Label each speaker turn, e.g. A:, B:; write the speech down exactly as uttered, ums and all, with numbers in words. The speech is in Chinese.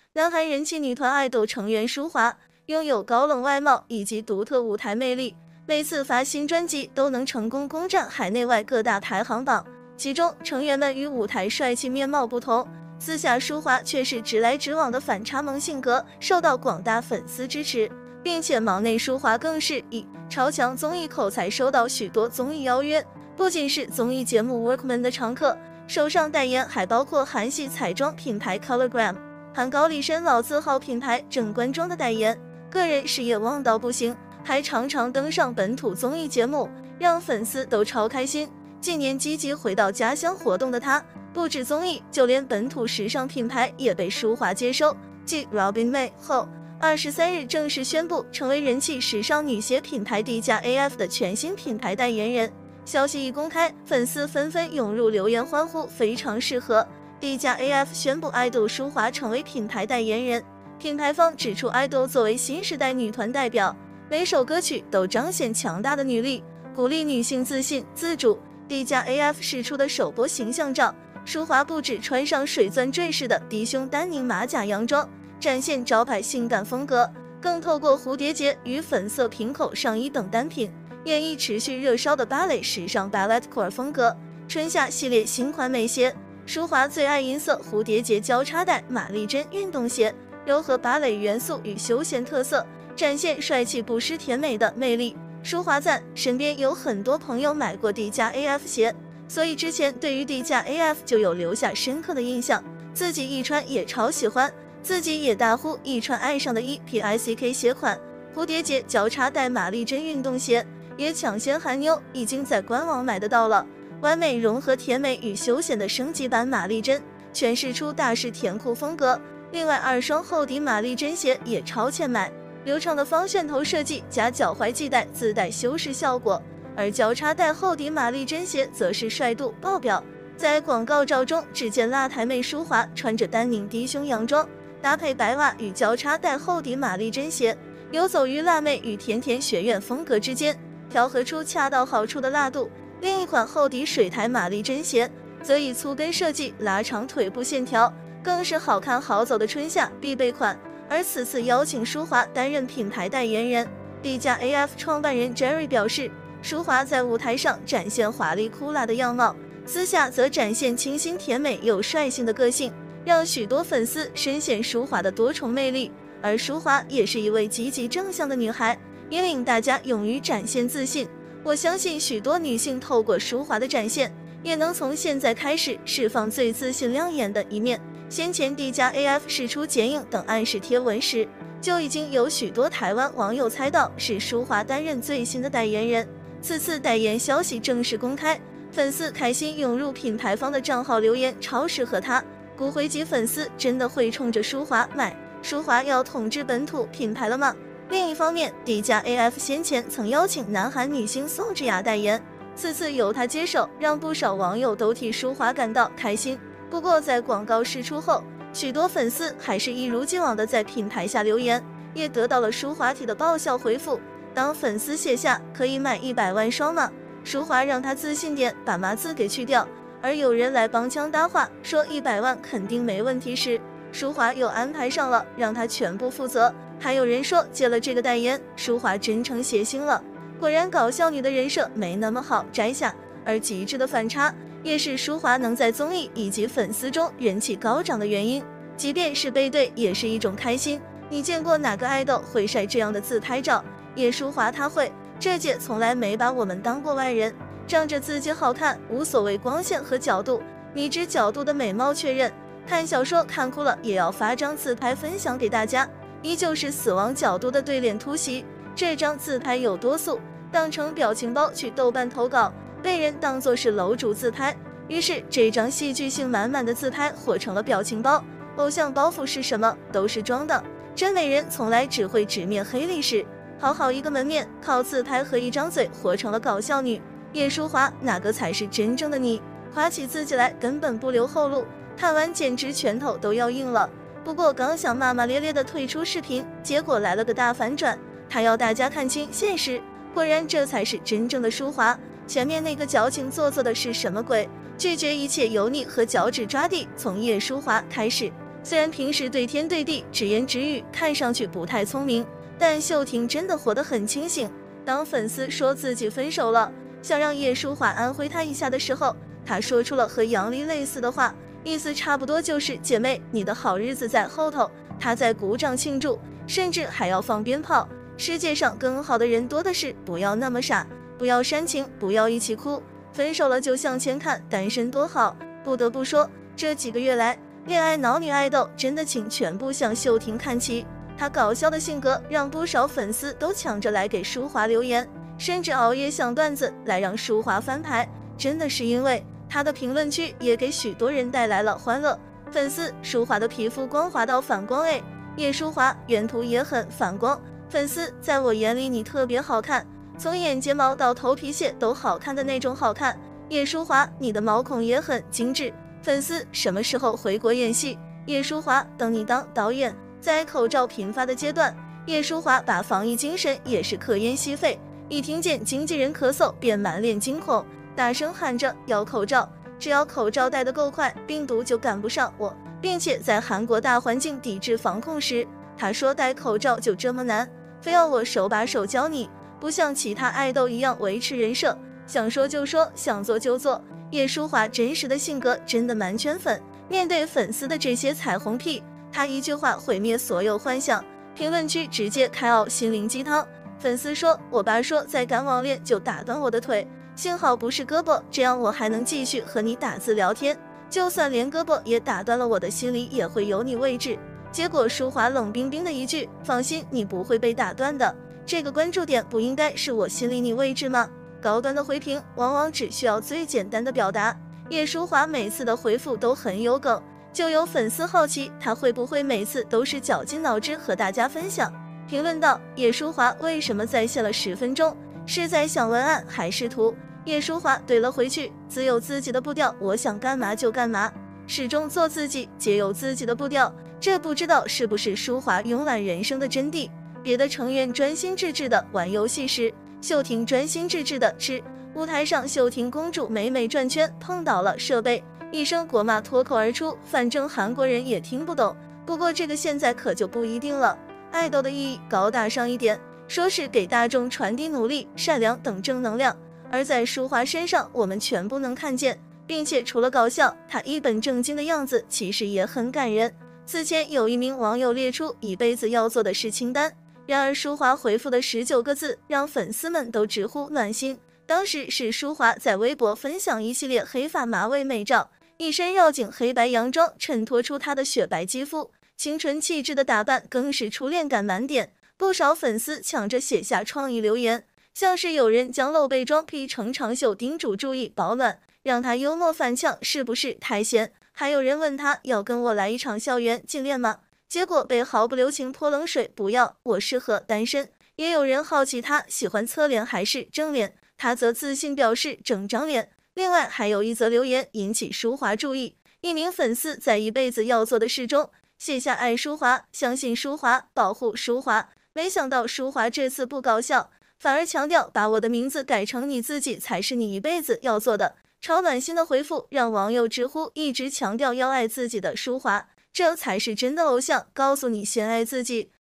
A: 南韩人气女团爱豆成员舒华拥有高冷外貌以及独特舞台魅力，每次发新专辑都能成功攻占海内外各大排行榜。其中成员们与舞台帅气面貌不同，私下舒华却是直来直往的反差萌性格，受到广大粉丝支持，并且忙内舒华更是以超强综艺口才收到许多综艺邀约，不仅是综艺节目 Workman 的常客，手上代言还包括韩系彩妆品牌 Colorgram、韩高丽参老字号品牌整冠妆的代言，个人事业旺到不行，还常常登上本土综艺节目，让粉丝都超开心。近年积极回到家乡活动的他，不止综艺，就连本土时尚品牌也被舒华接收。继 Robin May 后，二十三日正式宣布成为人气时尚女鞋品牌 D 加 A F 的全新品牌代言人。消息一公开，粉丝纷纷涌入留言欢呼，非常适合。D 加 A F 宣布爱豆舒华成为品牌代言人。品牌方指出，爱豆作为新时代女团代表，每首歌曲都彰显强大的女力，鼓励女性自信自主。D 加 A F 释出的首波形象照，舒华不止穿上水钻坠式的低胸丹宁马甲洋装，展现招牌性感风格，更透过蝴蝶结与粉色平口上衣等单品，演绎持续热烧的芭蕾时尚 balletcore 风格。春夏系列新款美鞋，舒华最爱银色蝴蝶结交叉带玛丽珍运动鞋，糅合芭蕾元素与休闲特色，展现帅气不失甜美的魅力。舒华赞，身边有很多朋友买过 D 加 A F 鞋，所以之前对于 D 加 A F 就有留下深刻的印象，自己一穿也超喜欢，自己也大呼一穿爱上的 E P I C K 鞋款蝴蝶结交叉带玛丽珍运动鞋也抢先韩妞，已经在官网买得到了。完美融合甜美与休闲的升级版玛丽珍，诠释出大式甜酷风格。另外二双厚底玛丽珍鞋也超前买，流畅的方楦头设计加脚踝系带自带修饰效果，而交叉带厚底玛丽珍鞋则是帅度爆表。在广告照中，只见辣台妹舒华穿着丹宁低胸洋装，搭配白袜与交叉带厚底玛丽珍鞋，游走于辣妹与甜甜学院风格之间，调和出恰到好处的辣度。另一款厚底水台玛丽珍鞋则以粗跟设计拉长腿部线条，更是好看好走的春夏必备款。而此次邀请舒华担任品牌代言人， D 加 A F 创办人 Jerry 表示，舒华在舞台上展现华丽酷辣的样貌，私下则展现清新甜美又率性的个性，让许多粉丝深陷舒华的多重魅力。而舒华也是一位积极正向的女孩，引领大家勇于展现自信。我相信许多女性透过舒华的展现，也能从现在开始释放最自信亮眼的一面。先前 D 加 A F 释出剪影等暗示贴文时，就已经有许多台湾网友猜到是舒华担任最新的代言人。此次代言消息正式公开，粉丝开心涌入品牌方的账号留言，超适合他。骨灰级粉丝真的会冲着舒华买？舒华要统治本土品牌了吗？另一方面 ，D 加 A F 先前曾邀请南韩女星宋智雅代言，此次由她接手，让不少网友都替舒华感到开心。不过在广告释出后，许多粉丝还是一如既往的在品牌下留言，也得到了舒华体的爆笑回复。当粉丝写下可以买一百万双吗？舒华让他自信点，把麻字给去掉。而有人来帮腔搭话，说一百万肯定没问题时，舒华又安排上了让他全部负责。还有人说接了这个代言，舒华真成谐星了。果然搞笑女的人设没那么好摘下，而极致的反差也是舒华能在综艺以及粉丝中人气高涨的原因。即便是背对，也是一种开心。你见过哪个爱豆会晒这样的自拍照？叶舒华她会，这届从来没把我们当过外人，仗着自己好看，无所谓光线和角度，迷之角度的美貌确认。看小说看哭了也要发张自拍分享给大家，依旧是死亡角度的对脸突袭。这张自拍有多素，当成表情包去豆瓣投稿，被人当作是楼主自拍，于是这张戏剧性满满的自拍火成了表情包。偶像包袱是什么？都是装的。真美人从来只会直面黑历史，好好一个门面，靠自拍和一张嘴活成了搞笑女。叶舒华哪个才是真正的你？夸起自己来根本不留后路，看完简直拳头都要硬了。不过刚想骂骂咧咧的退出视频，结果来了个大反转，他要大家看清现实。果然这才是真正的舒华，前面那个矫情做作的是什么鬼？拒绝一切油腻和脚趾抓地，从叶舒华开始。 虽然平时对天对地直言直语，看上去不太聪明，但秀婷真的活得很清醒。当粉丝说自己分手了，想让叶舒华安慰他一下的时候，她说出了和杨笠类似的话，意思差不多就是姐妹，你的好日子在后头。她在鼓掌庆祝，甚至还要放鞭炮。世界上更好的人多的是，不要那么傻，不要煽情，不要一起哭，分手了就向前看，单身多好。不得不说，这几个月来，恋爱脑女爱豆真的请全部向秀婷看齐。她搞笑的性格让不少粉丝都抢着来给舒华留言，甚至熬夜想段子来让舒华翻牌。真的是因为她的评论区也给许多人带来了欢乐。粉丝舒华的皮肤光滑到反光诶，叶舒华原图也很反光。粉丝在我眼里你特别好看，从眼睫毛到头皮屑都好看的那种好看。叶舒华你的毛孔也很精致。粉丝什么时候回国演戏？叶舒华等你当导演。在口罩频发的阶段，叶舒华把防疫精神也是科研吸肺，一听见经纪人咳嗽便满脸惊恐，大声喊着要口罩，只要口罩戴得够快，病毒就赶不上我。并且在韩国大环境抵制防控时，他说戴口罩就这么难，非要我手把手教你，不像其他爱豆一样维持人设，想说就说，想做就做。叶舒华真实的性格真的蛮圈粉，面对粉丝的这些彩虹屁，他一句话毁灭所有幻想。评论区直接开奥心灵鸡汤，粉丝说我爸说再敢网恋就打断我的腿，幸好不是胳膊，这样我还能继续和你打字聊天，就算连胳膊也打断了，我的心里也会有你位置。结果舒华冷冰冰的一句，放心，你不会被打断的，这个关注点不应该是我心里你位置吗？高端的回评往往只需要最简单的表达，叶舒华每次的回复都很有梗，就有粉丝好奇他会不会每次都是绞尽脑汁和大家分享。评论道，叶舒华为什么在线了十分钟，是在想文案还是图？叶舒华怼了回去，自有自己的步调，我想干嘛就干嘛，始终做自己，皆有自己的步调。这不知道是不是舒华慵懒人生的真谛。别的成员专心致志的玩游戏时，秀婷专心致志的吃。舞台上，秀婷公主美美转圈，碰倒了设备，一声国骂脱口而出，反正韩国人也听不懂。不过这个现在可就不一定了。爱豆的意义高大上一点，说是给大众传递努力、善良等正能量，而在舒华身上，我们全部能看见，并且除了搞笑，她一本正经的样子其实也很感人。此前有一名网友列出一辈子要做的事清单，然而舒华回复的十九个字让粉丝们都直呼暖心。当时是舒华在微博分享一系列黑发马尾美照，一身绕颈黑白洋装衬托出她的雪白肌肤，清纯气质的打扮更是初恋感满点。不少粉丝抢着写下创意留言，像是有人将露背装 P 成长袖，叮嘱注意保暖，让他幽默反呛是不是太闲？还有人问他要跟我来一场校园竞恋吗？结果被毫不留情泼冷水，不要，我适合单身。也有人好奇他喜欢侧脸还是正脸，他则自信表示整张脸。另外还有一则留言引起舒华注意，一名粉丝在一辈子要做的事中写下爱舒华，相信舒华，保护舒华。没想到舒华这次不搞笑，反而强调把我的名字改成你自己才是你一辈子要做的。超暖心的回复让网友直呼一直强调要爱自己的舒华，这才是真的偶像，告诉你先爱自己。